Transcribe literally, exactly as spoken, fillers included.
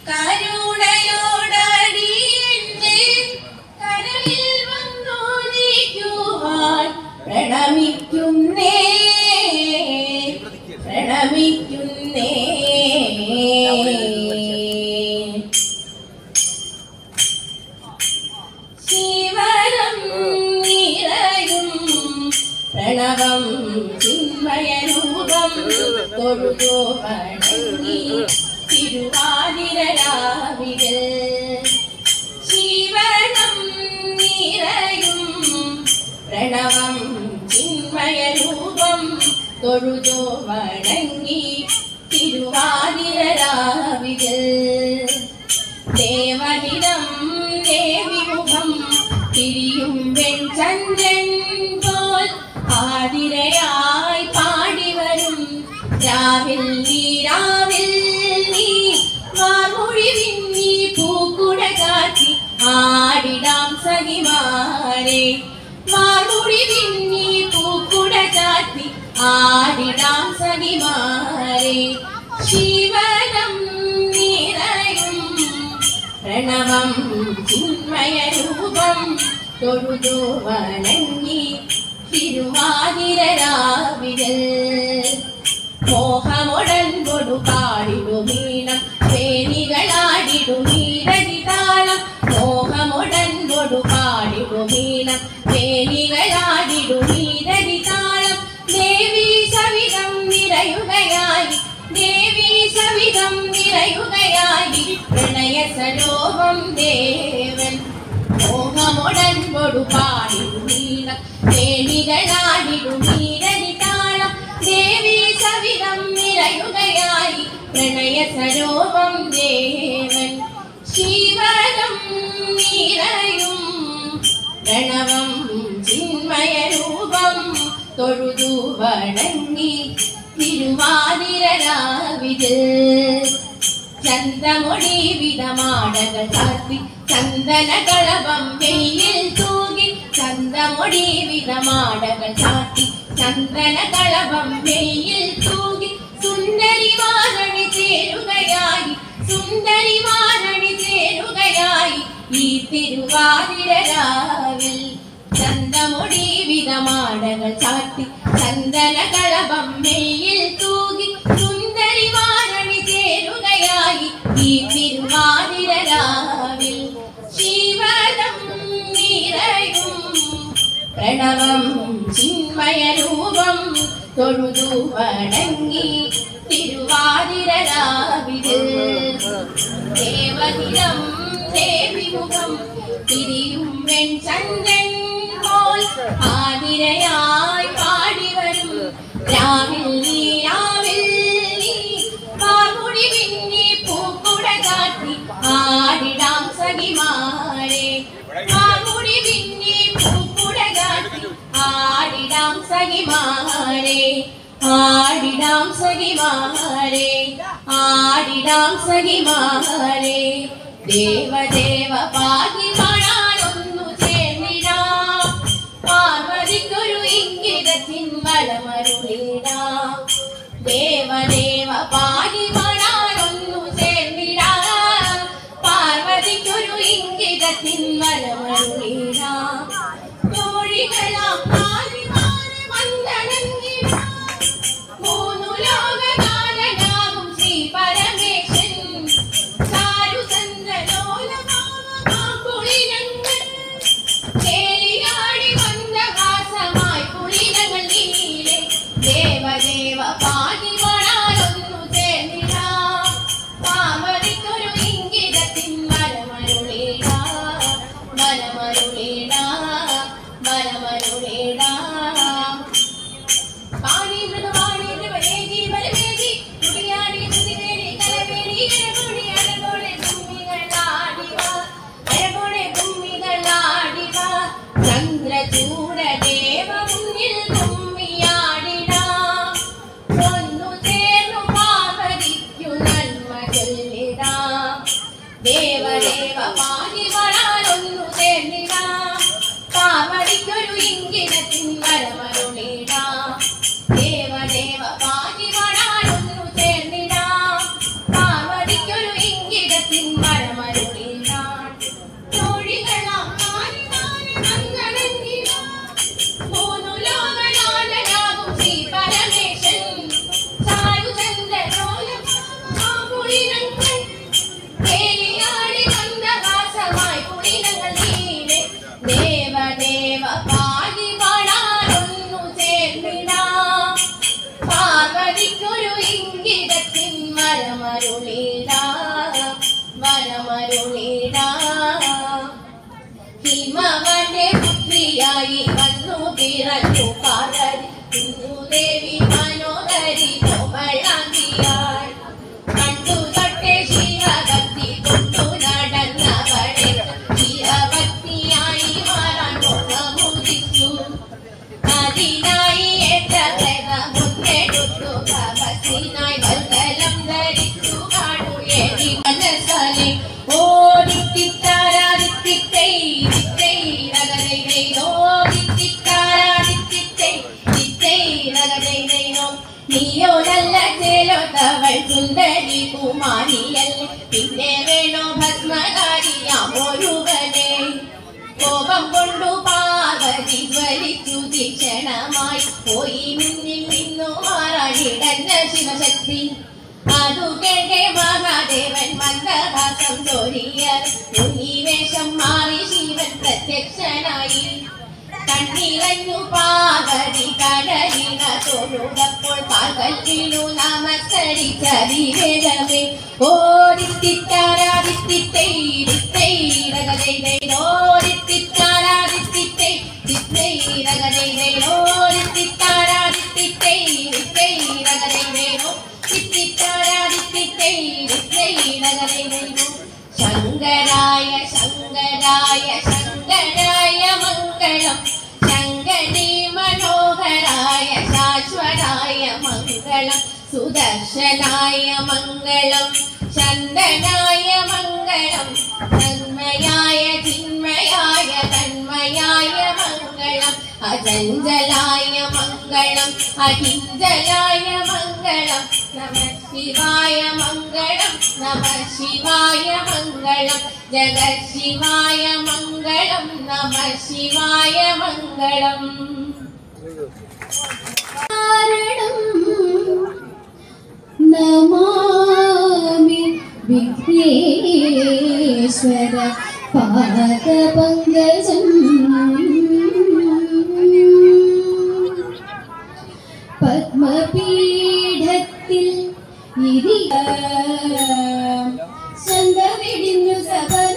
കരുണയോടടി എന്റെ കരളിൽ വന്നു നീക്കുവാൻ പ്രണമിക്കുന്നേ പ്രണമിക്കുന്നേ ശിവനം നിറയും പ്രണവം ചിന്മയരൂപം തൊഴുതു വണങ്ങി തിരുവാതിരരാവിൽ ശിവനം നിറയും പ്രണവം ചിന്മയരൂപം തൊഴുതു വണങ്ങി തിരുവാതിരരാവിൽ ദേവഹിതം ദേവിമുഖം തിരിയും വെൺചന്ദ്രൻ പോൽ ആതിരയായി പാടിവരും രാവിൽ നീ രാവിൽ നീ വാർമൊഴി വിങ്ങി പൂക്കുട കാറ്റി ആടിടാം സഖിമാരെ വാർമൊഴി വിങ്ങി പൂക്കുട കാറ്റി ആടിടാം സഖിമാരെ ശിവനം നിറയും പ്രണവം ചിന്മയരൂപം തൊഴുതു വണങ്ങി തിരുവാതിരരാവിൽ മോഹമൊടൻകൊടു പാടിടുമീണം വേണികളാടിടുമീരതിതാളം മോഹമൊടൻകൊടു പാടിടുമീണം വേണികളാടിടുമീരതിതാളം ദേവീ സവിധം നിറയുകയായി ദേവീ സവിധം നിറയുകയായി പ്രണയ സരോപം ദേവൻ മോഹമൊടൻകൊടു പാടിടുമീണം വേണികളാടിടുമീരതിതാളം ദേവീ സവിധം നിറയുകയായി പ്രണയ സരോപം ദേവൻ ശിവനം നിറയും പ്രണവം ചിന്മയരൂപം തൊഴുതു വണങ്ങി തിരുവാതിരരാവിൽ ചന്തമൊഴി വിധമാടകൾ ചാർത്തി ചന്ദന കളഭം വെയിൽ തൂകി ചന്തമൊഴി വിധമാടകൾ ചാർത്തി ചന്ദന കളഭം വെയിൽ തൂകി സുന്ദരി വാരണി ചേരുകയായി സുന്ദരി വാരണി ചേരുകയായി ഈ തിരുവാതിരരാവിൽ ചന്തമൊഴി വിധമാടകൾ ചാർത്തി ചന്ദന കളഭം വെയിൽ തൂകി സുന്ദരി വാരണി ചേരുകയായി ഈ തിരുവാതിരരാവിൽ ശിവനം നിറയും പ്രണവം ചിന്മയരൂപം തൊഴുതു വണങ്ങി തിരുവാതിരരാവിൽ ദേവഹിതം ദേവിമുഖം തിരിയും വെൺചന്ദ്രൻ പോൽ ആതിരയായി പാടിവരും രാവിൽ നീ രാവിൽ നീ വാർമൊഴി വിങ്ങി പൂക്കുട കാറ്റി ആടിടാം സഖിമാരെ വാർമൊഴി വിങ്ങി പൂക്കുട കാറ്റി ആടിടാം സഖിമാരെ ആടിടാം സഖിമാരെ ആടിടാം സഖിമാരെ ദേവദേവ പാകി കാണാനൊന്നു ചേർന്നിടാം പാർവതിക്കൊരു ഇംഗിതത്തിൻ വരമരുളിടാം ദേവദേവ പാകി കാണാനൊന്നു ചേർന്നിടാം പാർവതിക്കൊരു ഇംഗിതത്തിൻ വരമരുളിടാം തോഴികളാം ആദിമാരെ വന്ദനങ്ങിടാം മൂന്നു ലോകകാലനാകും ശ്രീ പരമേശൻ ചാരുചന്ദ്രലോലമാകുളിരങ്ങൾ ചേലിയാടി മന്ദഹാസമായി കുളിരങ്ങൾ നീലെ ദേവദേവ പാകി വണാലൊന്നു ചേർന്നിടാം പാർവതിക്കൊരു ഇംഗിതത്തിൻ വരമരുളിടാം വരമരുളിടാം വരമരുളിടാം പാണി മൃഗവാണി ദ്രവരേജി വരവേജി കുടിയാടി സുതിവേരി കലവേരി ഇരകൊടി അഴകൊടെ കുമ്മികളാടിവ അഴകൊടെ കുമ്മികളാടിവ ചന്ദ്രചൂട ദേവ മുന്നിൽ കുമ്മിയാടിടാം ഒന്നു ചേർന്നു പാർവതിക്കു നന്മ ചൊല്ലിടാം ദേവദേവ പാകി വണാലൊന്നു ചേർന്നിടാം പാർവതിക്കൊരു ഇംഗിതത്തിൻ വരമരുളിടാം ദേവദേവ പാകി വണാലൊന്നു ചേർന്നിടാം പാർവതിക്കൊരു ഇംഗിതത്തിൻ മനസ്സാലെ ഓ ദിത്തിത്താരാദിത്തിത്തൈ ദിത്തൈ നഗരൈനോ ദിത്തിത്താരാദിത്തിത്തൈ ദിത്തൈ നഗരൈനോ നീയോ നല്ല ചേലോത്തവൾ സുന്ദരി കുമാരിയല്ലേ പിന്നെ വേണോ ഭസ്മകാരിയാമൊരുവനെ കോപം കൊണ്ടു പാർവതി ജ്വലിച്ചു തീക്ഷണമായി പോയി മുന്നിൽ നിന്നു മാറാടിടഞ്ഞ ശിവശക്തി അതു കേൾക്കെ മഹാദേവൻ മന്ദഹാസം ചൊരിയ മുനിവേഷം മാറി ശിവൻ പ്രത്യക്ഷനായി കണ്ണിറഞ്ഞു പാർവതി കടലിന തൊഴുതപ്പോൾ പാർവതിനു നമസ്കരിച്ചതിരമേ ഓ ദിത്തിത്താരാദിത്തിത്തൈ ദിത്തൈ നഗരൈനോ ദിത്തിത്താരാദിത്തിത്തൈ ദിത്തൈ നഗരൈനോ ദിത്തിത്താരാദിത്തിത്തൈ ദിത്തൈ നഗരൈനോ ദിത്തിത്താരാദിത്തിത്തൈ ദിത്തൈ നഗരൈനോ ശങ്കരായ ശങ്കരായ ശങ്കരായ മംഗളം ശങ്കരി മനോഹരായ ശാശ്വതായ മംഗളം സുദർശനായ മംഗളം ചന്ദനായ മംഗളം തന്മയായ ചിന്മയായ തന്മയായ മംഗളം അചഞ്ചലായ മംഗളം അഹിഞ്ചലായ മംഗളം നമ ശിവായ മംഗളം നമ ശിവായ മംഗളം ജഗത് ശിവായ മംഗളം നമ ശിവായ മംഗളം നമാമി വിഘ്നേശ്വര പാദപങ്കജം പത്മപീഠത്തിൽ ഇരിക ചന്തവിടിഞ്ഞു സഭ